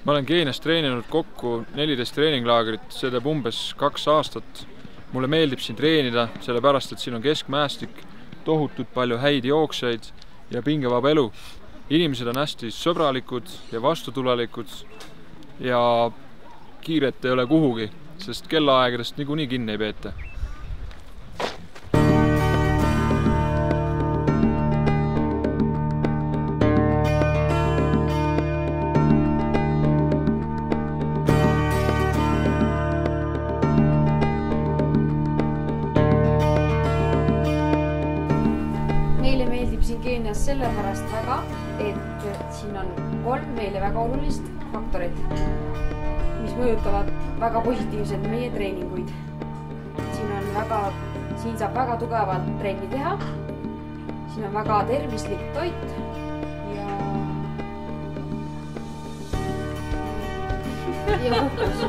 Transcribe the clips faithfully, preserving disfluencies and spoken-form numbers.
Ma olen Keenias treeninud kokku neliteist treeninglaagrit, see teeb umbes kaks aastat. Mulle meeldib siin treenida, sellepärast, et siin on keskmäestik, tohutult palju häid jookseid ja pingevaba elu. Inimesed on hästi sõbralikud ja vastutulelikud ja kiiret ei ole kuhugi, sest kellaaegadest niikuinii kinni ei peeta. Meile meeldib siin Keenias sellepärast väga, et siin on kolm meile väga olulist faktorit, mis mõjutavad väga positiivselt meie treeninguid. Siin, on väga, siin saab väga tugevalt trenni teha, siin on väga tervislik toit ja, ja puhkus.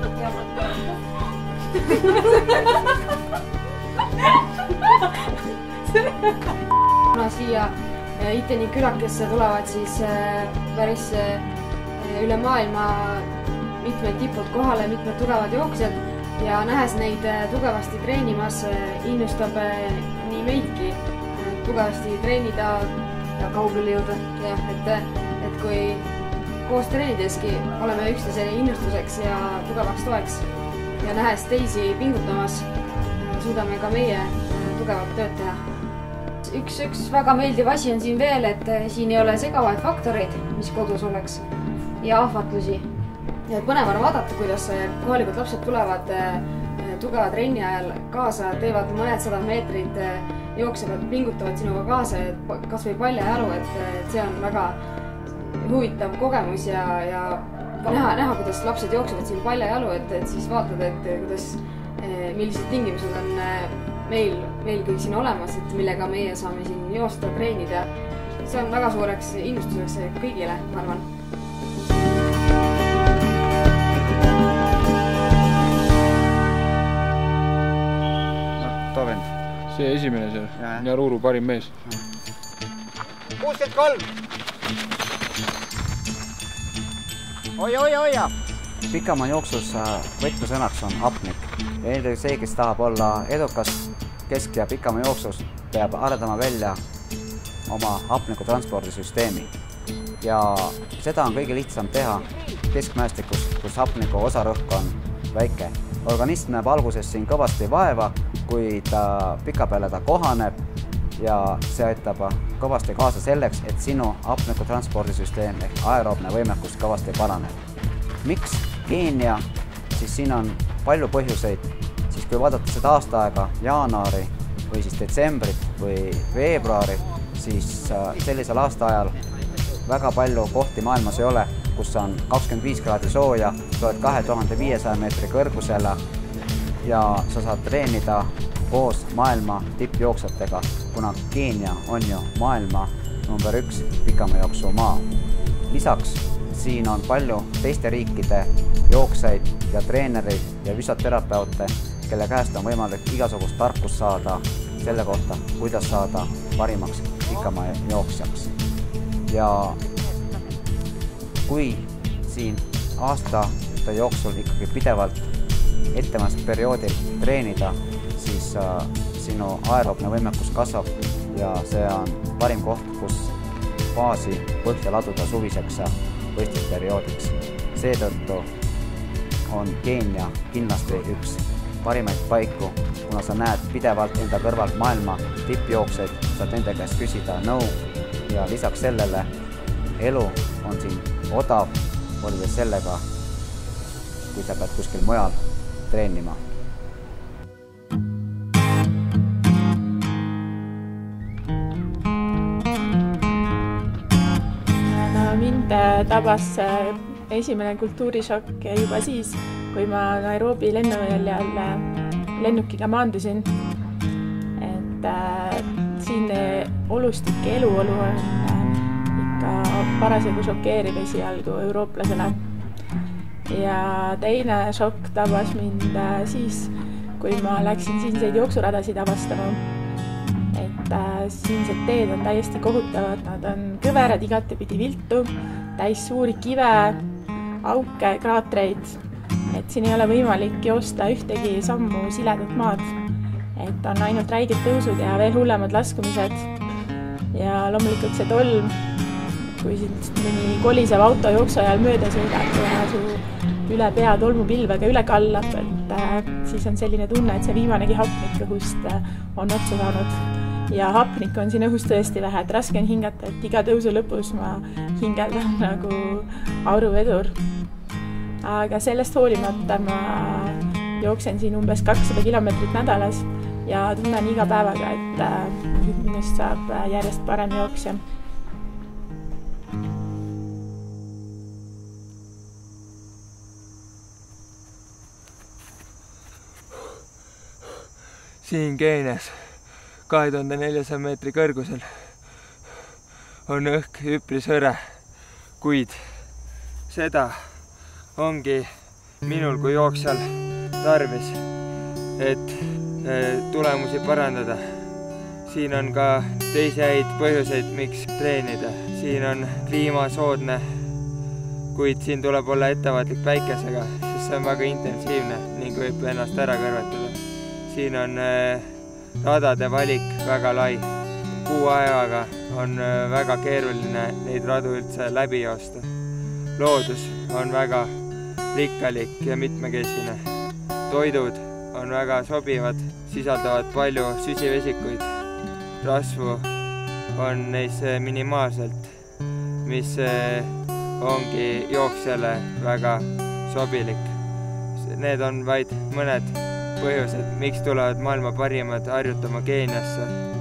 Kuna siia Estonian külakesse tulevad siis päris üle maailma mitmed tipud kohale, mitmed tugevad jooksjad ja nähes neid tugevasti treenimas innustab nii meidki tugevasti treenida ja kaugele jõuda. Ja, et, et kui koos treenideski oleme üksteise innustuseks ja tugevaks toeks ja nähes teisi pingutamas, suudame ka meie tugevat tööd teha. Üks, üks väga meeldiv asi on siin veel, et siin ei ole segavaid faktoreid, mis kodus oleks, ja ahvatlusi. Ja põnev on vaadata, kuidas kohalikud lapsed tulevad tugeva trenni ajal kaasa, teevad mõned sada meetrit, jooksevad, pingutavad sinuga kaasa, kas või palja jalu, et see on väga huvitav kogemus ja, ja näha, näha, kuidas lapsed jooksevad siin palja jalu, et, et siis vaatad, et kuidas, millised tingimused on meil, meil kõik siin olemas, et millega meie saame siin joosta, treenida. See on väga suureks innustuseks kõigile, ma arvan. Too vend. See esimene seal, Njaruru parim mees. kuuskümmend kolm! Oia, oia, oia! Pikamaa jooksus võtmesõnaks on apnik. Ja eeldagi see, kes tahab olla edukas kesk- ja pikamaa jooksus, peab arendama välja oma apniku transpordisüsteemi. Ja seda on kõige lihtsam teha keskmäestikus, kus apniku osarõhk on väike. Organism näeb alguses siin kõvasti vaeva, kui ta pika peale ta kohaneb ja see aitab kõvasti kaasa selleks, et sinu apniku transpordisüsteem ehk aeroobne võimekus kõvasti paraneb. Miks Keenia? Siis siin on palju põhjuseid, siis kui vaadata seda aastaaega jaanuari või siis detsembrit või veebruari, siis sellisel aastaajal väga palju kohti maailmas ei ole, kus on kakskümmend viis kraadi sooja, sa oled kahe tuhande viiesaja meetri kõrgusele ja sa saad treenida koos maailma tippjooksjatega, kuna Keenia on ju maailma number üks pikamajooksu maa. Lisaks siin on palju teiste riikide jookseid ja treenereid ja füsioterapeute, kelle käest on võimalik igasugust tarkust saada selle kohta, kuidas saada parimaks pikamaa jooksjaks. Ja kui siin aastate jooksul ikkagi pidevalt ettemas perioodil treenida, siis sinu aeroobne võimekus kasvab ja see on parim koht, kus baasi põhja laduda suviseks võistlusperioodiks. Seetõttu on Keenia kindlasti üks parimaid paiku, kuna sa näed pidevalt enda kõrvalt maailma tippjookseid, saad enda käest küsida nõu ja lisaks sellele elu on siin odav võrreldes sellega, kui sa pead kuskil mujal treenima. Mind tabas esimene kultuurishokk juba siis, kui ma Nairobi lennuväljal lennukiga maandusin. Et äh, siin olustik eluolu on äh, ikka parasjagu šokeeriv esialgu eurooplasele. Ja teine šokk tabas mind äh, siis, kui ma läksin siinseid jooksuradasid avastama. Et äh, siinsed teed on täiesti kohutavad, nad on kõverad igatepidi viltu, täis suuri kive, auke, kraatreid, et siin ei ole võimalik joosta ühtegi sammu siledat maad, et on ainult räiged tõusud ja veel hullemad laskumised. Ja loomulikult see tolm, kui siin mõni kolisev auto jooksu ajal mööda sõidab ja su üle pea tolmupilvega üle kallab, et äh, siis on selline tunne, et see viimanegi hapnik õhust äh, on otsa saanud. Ja hapnik on siin õhust tõesti vähe, et raske on hingata, et iga tõusu lõpus ma hingeldan nagu auruvedur. Aga sellest hoolimata ma jooksen siin umbes kakssada kilomeetrit nädalas ja tunnen iga päevaga, et äh, minust saab järjest parem jooksja. Siin Keenias kahe tuhande neljasaja meetri kõrgusel on õhk üpris hõre, kuid seda ongi minul kui jooksjal tarvis, et tulemusi parandada. Siin on ka teisi häid põhjuseid, miks treenida. Siin on kliima soodne, kuid siin tuleb olla ettevaatlik päikesega, sest see on väga intensiivne ning võib ennast ära kõrvetada. Siin on radade valik väga lai. Kuu ajaga on väga keeruline neid radu üldse läbi joosta. Loodus on väga rikkalik ja mitmekesine. Toidud on väga sobivad, sisaldavad palju süsivesikuid. Rasvu on neis minimaalselt, mis ongi jooksjale väga sobilik. Need on vaid mõned põhjused, miks tulevad maailma parimad harjutama Keeniasse.